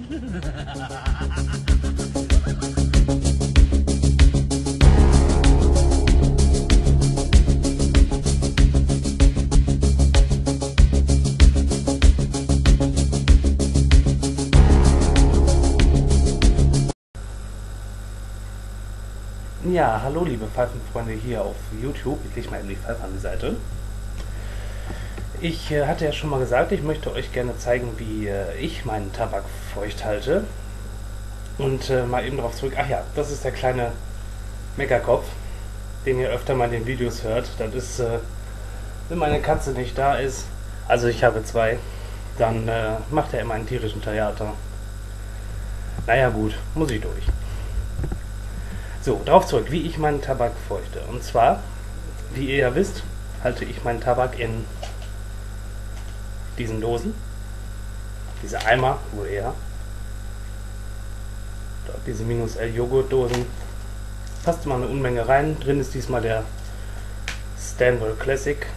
Ja, hallo liebe Pfeifenfreunde hier auf YouTube. Ich lege mal eben die Pfeife an die Seite. Ich hatte ja schon mal gesagt, ich möchte euch gerne zeigen, wie ich meinen Tabak feucht halte. Und mal eben darauf zurück. Ach ja, das ist der kleine Meckerkopf, den ihr öfter mal in den Videos hört. Das ist, wenn meine Katze nicht da ist, also ich habe zwei, dann macht er immer einen tierischen Theater. Naja gut, muss ich durch. So, darauf zurück, wie ich meinen Tabak feuchte. Und zwar, wie ihr ja wisst, halte ich meinen Tabak in diesen Dosen. Diese Eimer, wo er. Dort diese -L Joghurtdosen. Passt immer eine Unmenge rein. Drin ist diesmal der Stanwell Classic.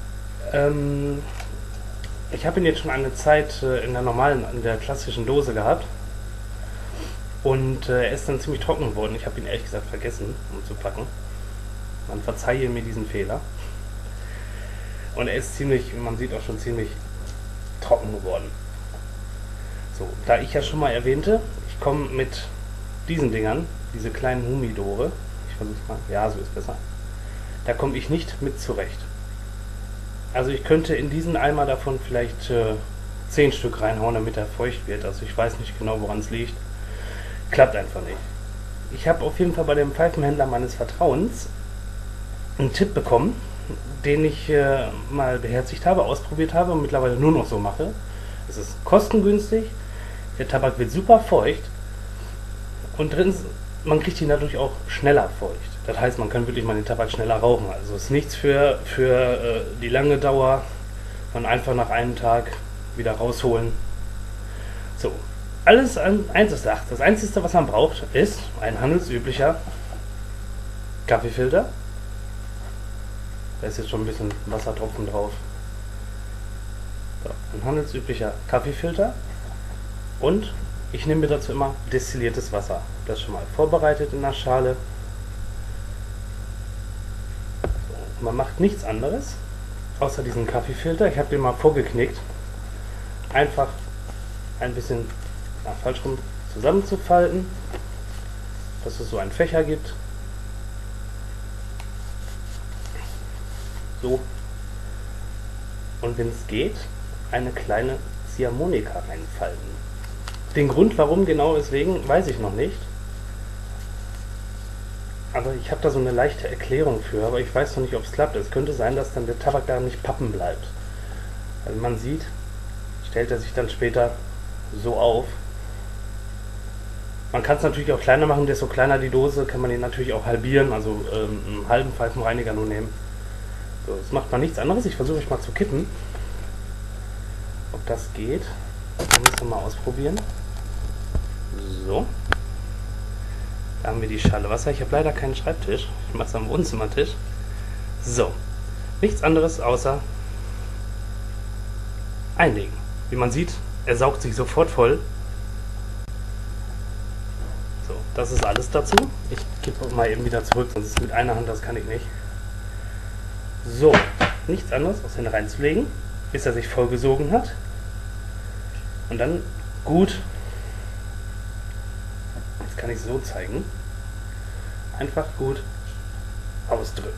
Ich habe ihn jetzt schon eine Zeit in der klassischen Dose gehabt. Und er ist dann ziemlich trocken geworden. Ich habe ihn ehrlich gesagt vergessen, umzupacken. Man verzeihe mir diesen Fehler. Und er ist ziemlich, man sieht auch schon ziemlich trocken geworden. So, da ich ja schon mal erwähnte, ich komme mit diesen Dingern, diese kleinen Humidore, ich versuche es mal, ja, so ist besser, da komme ich nicht mit zurecht. Also ich könnte in diesen Eimer davon vielleicht 10 Stück reinhauen, damit er feucht wird. Also ich weiß nicht genau, woran es liegt. Klappt einfach nicht. Ich habe auf jeden Fall bei dem Pfeifenhändler meines Vertrauens einen Tipp bekommen, den ich mal beherzigt habe, ausprobiert habe und mittlerweile nur noch so mache. Es ist kostengünstig, der Tabak wird super feucht und drittens, man kriegt ihn dadurch auch schneller feucht. Das heißt, man kann wirklich mal den Tabak schneller rauchen. Also es ist nichts für die lange Dauer, man einfach nach einem Tag wieder rausholen. So. Alles an eins ist Sache. Das Einzige, was man braucht, ist ein handelsüblicher Kaffeefilter. Da ist jetzt schon ein bisschen Wassertropfen drauf. So, ein handelsüblicher Kaffeefilter. Und ich nehme mir dazu immer destilliertes Wasser. Das schon mal vorbereitet in der Schale. So, man macht nichts anderes, außer diesen Kaffeefilter. Ich habe den mal vorgeknickt. Einfach ein bisschen falsch rum zusammenzufalten, dass es so einen Fächer gibt. So. Und wenn es geht, eine kleine Ziehharmonika reinfalten. Den Grund, warum genau deswegen, weiß ich noch nicht. Aber ich habe da so eine leichte Erklärung für, aber ich weiß noch nicht, ob es klappt. Es könnte sein, dass dann der Tabak da nicht pappen bleibt. Also man sieht, stellt er sich dann später so auf. Man kann es natürlich auch kleiner machen, desto kleiner die Dose, kann man ihn natürlich auch halbieren, also einen halben Pfeifenreiniger nur nehmen. So, jetzt macht man nichts anderes, ich versuche euch mal zu kippen. Ob das geht, dann müssen wir mal ausprobieren. So. Da haben wir die Schale Wasser, ich habe leider keinen Schreibtisch, ich mache es am Wohnzimmertisch. So, nichts anderes außer einlegen. Wie man sieht, er saugt sich sofort voll. So, das ist alles dazu. Ich kippe mal eben wieder zurück, sonst ist mit einer Hand, das kann ich nicht. So, nichts anderes, als ihn reinzulegen, bis er sich vollgesogen hat. Und dann gut, jetzt kann ich es so zeigen, einfach gut ausdrücken.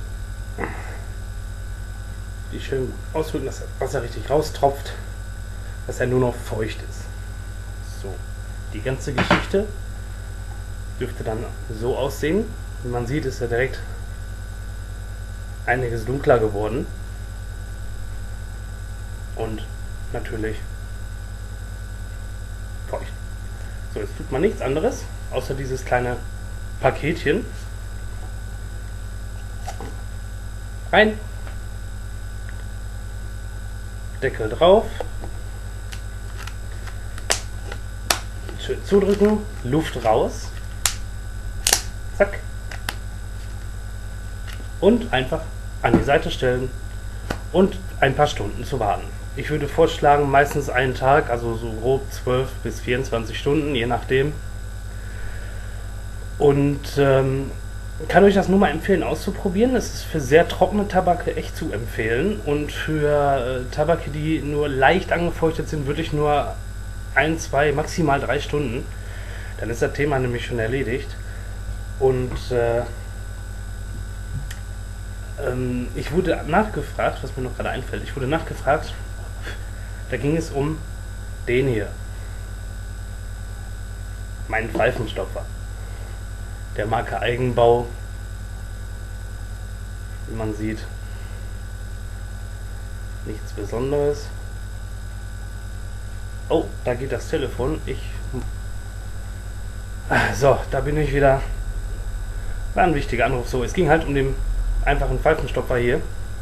Die schön ausdrücken, dass das Wasser richtig raustropft, dass er nur noch feucht ist. So, die ganze Geschichte dürfte dann so aussehen. Wie man sieht, ist er direkt einiges dunkler geworden. Und natürlich feucht. So, jetzt tut man nichts anderes, außer dieses kleine Paketchen rein. Deckel drauf. Schön zudrücken, Luft raus. Zack. Und einfach an die Seite stellen und ein paar Stunden zu warten. Ich würde vorschlagen, meistens einen Tag, also so grob 12 bis 24 Stunden, je nachdem. Und kann euch das nur mal empfehlen auszuprobieren. Es ist für sehr trockene Tabake echt zu empfehlen. Und für Tabake, die nur leicht angefeuchtet sind, würde ich nur 1, 2, maximal 3 Stunden. Dann ist das Thema nämlich schon erledigt. Und ich wurde nachgefragt, was mir noch gerade einfällt, ich wurde nachgefragt, da ging es um den hier. Meinen Pfeifenstopfer. Der Marke Eigenbau. Wie man sieht, nichts Besonderes. Oh, da geht das Telefon. So, da bin ich wieder. War ein wichtiger Anruf. So, es ging halt um den einfachen Pfeifenstopfer hier,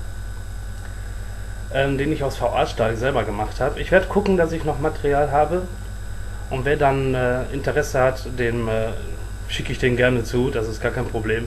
den ich aus VA-Stahl selber gemacht habe. Ich werde gucken, dass ich noch Material habe. Und wer dann Interesse hat, dem schicke ich den gerne zu. Das ist gar kein Problem.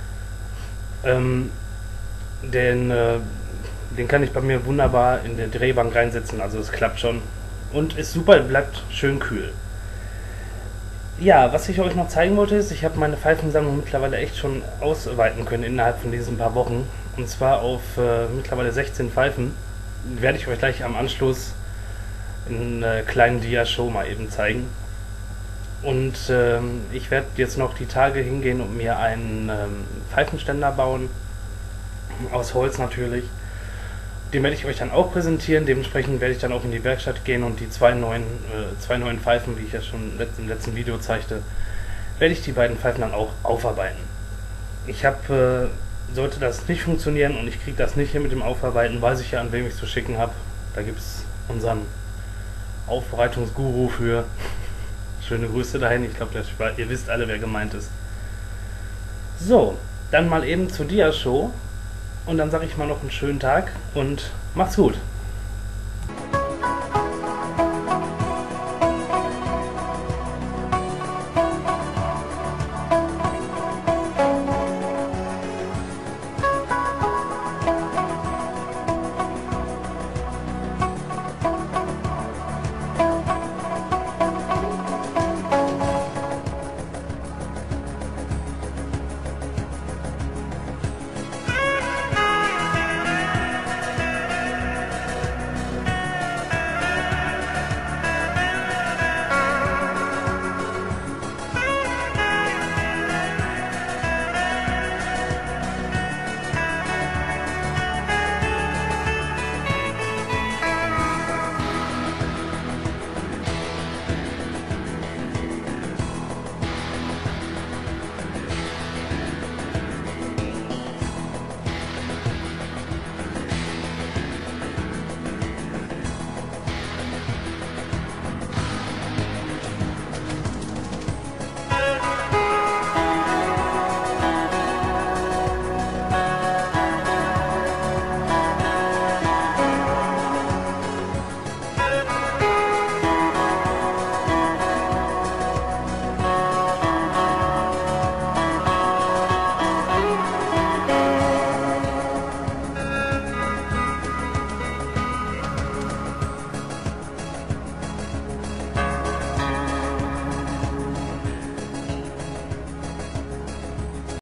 Den kann ich bei mir wunderbar in der Drehbank reinsetzen. Also es klappt schon. Und ist super, bleibt schön kühl. Ja, was ich euch noch zeigen wollte ist, ich habe meine Pfeifensammlung mittlerweile echt schon ausweiten können innerhalb von diesen paar Wochen. Und zwar auf mittlerweile 16 Pfeifen. Werde ich euch gleich am Anschluss in einer kleinen Dia-Show mal eben zeigen. Und ich werde jetzt noch die Tage hingehen und mir einen Pfeifenständer bauen. Aus Holz natürlich. Den werde ich euch dann auch präsentieren. Dementsprechend werde ich dann auch in die Werkstatt gehen und die zwei neuen Pfeifen, wie ich ja schon im letzten Video zeigte, werde ich die beiden Pfeifen dann auch aufarbeiten. Ich habe, sollte das nicht funktionieren und ich kriege das nicht hin mit dem Aufarbeiten, weiß ich ja, an wem ich es zu schicken habe. Da gibt es unseren Aufbereitungsguru für. Schöne Grüße dahin. Ich glaube, ihr wisst alle, wer gemeint ist. So, dann mal eben zur Dia-Show. Und dann sage ich mal noch einen schönen Tag und macht's gut.